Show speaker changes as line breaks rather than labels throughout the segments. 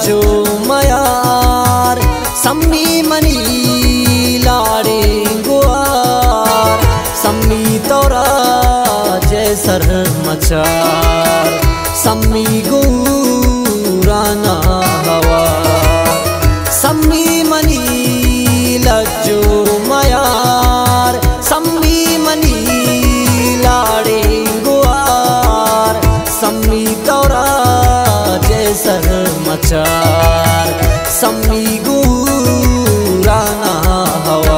लज्जो मयार सम्मी मनी लाड़े गुआर सम्मी तोरा जैसर मचार सम्मी गुराना हवा सम्मी मनी लज्जो मयार सम्मी मनी लाड़े गुआर सम्मी तोरा जैसर मचार सम्मी गुराना हवा।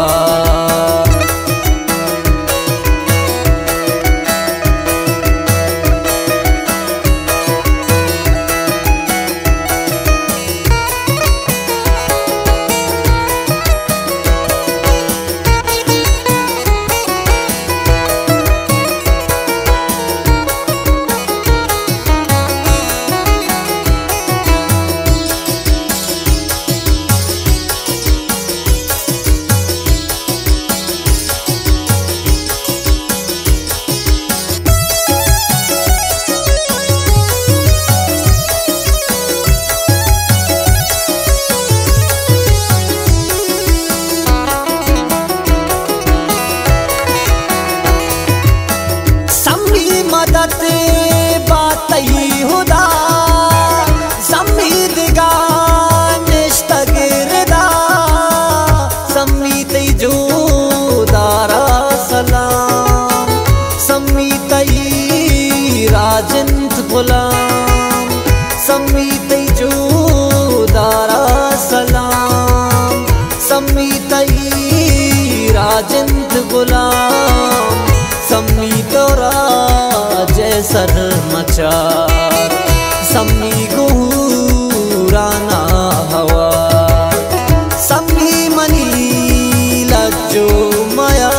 मदद बातई हुदा सम्मीद गानिश्तगिरदा सम्मी तई जो दारा सलाम सम्मी तई राजंत गुलाम सम्मी तई जो दारा सलाम सम्मी तई राजंत गुलाम सम्मी तोरा जैसर मचार सम्मी गुराना हवा सम्मी मनी लज्जो मयार।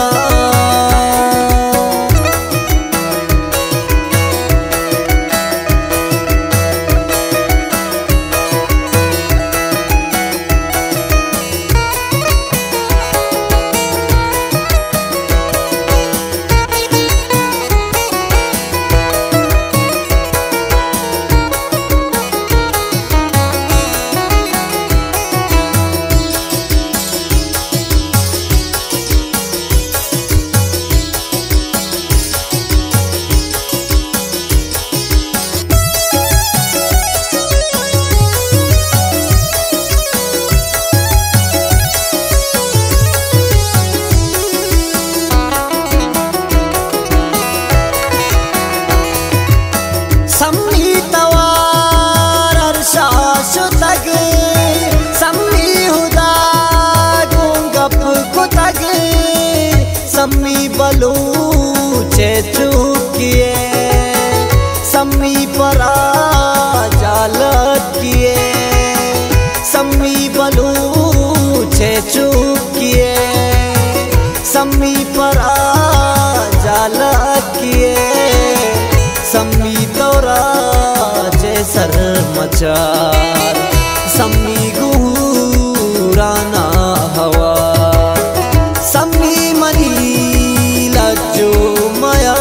सम्मी तवार अर्शाशुतग सम्मी हुदा गुंगप कुतग सम्मी बलूचे चुकिए सम्मी परा जालत किए सम्मी बलूचे चुकिए सम्मी परा जालत किए सम्मी तोरा जैसर मचार सम्मी गुराना हवा सम्मी मनी लज्जो मयार।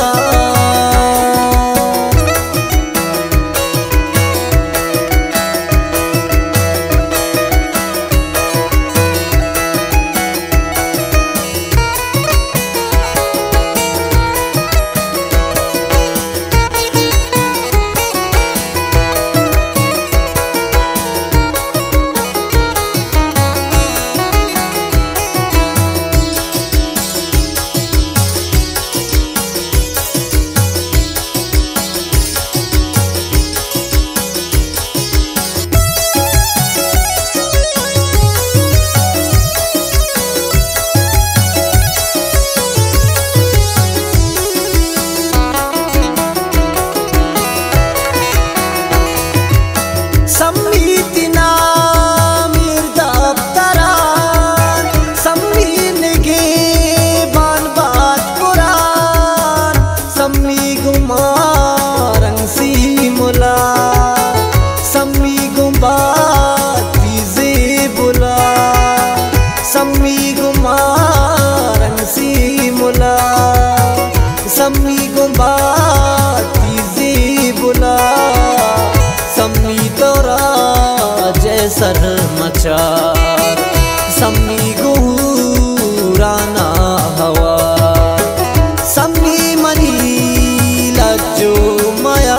मचार सम्मी गुराना हवा सम्मी मनी लज्जो माया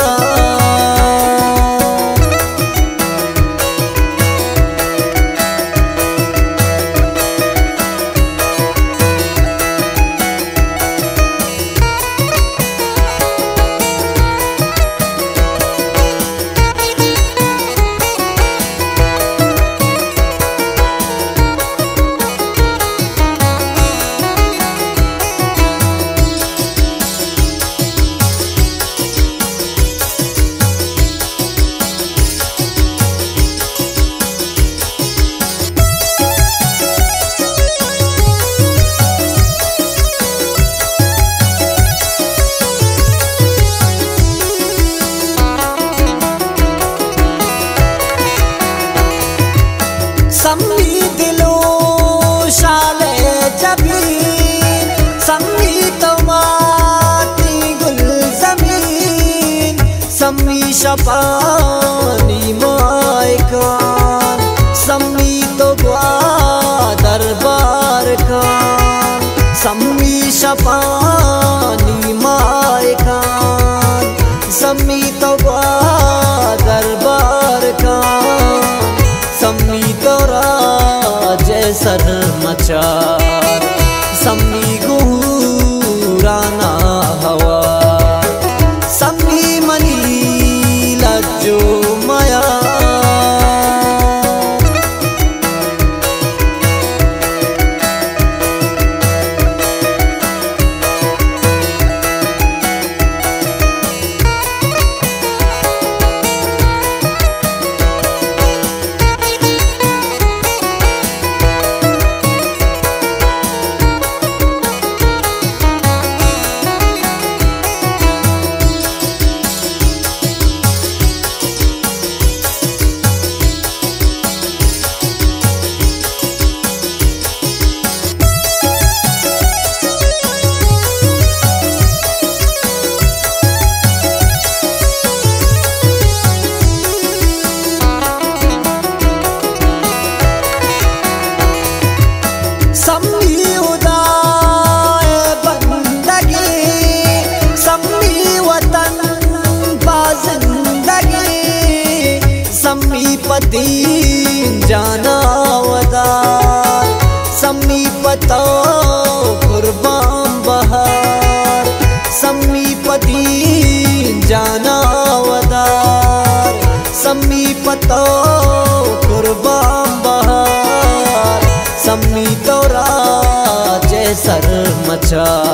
सम्मी दिलो शाले जबीन सम्मी तमाती गुल जमीन सम्मी शपानी मायकान सम्मी तो दरबार खान सम्मी शपानी मायकान सम्मी तो दरबार खान सम्मी तोरा जैसर मचार सम्मी गुराना हवा सम्मी मनी लज्जो माया सम्मी उदाए बंदगी सम्मी वतन बाजिंदगी सम्मी पदीन जाना वदार सम्मी पतो कुर्बान बहार सम्मी पदीन जाना वदार सम्मी पतो कुर्बान बहार सम्मी तोरा जैसर मचार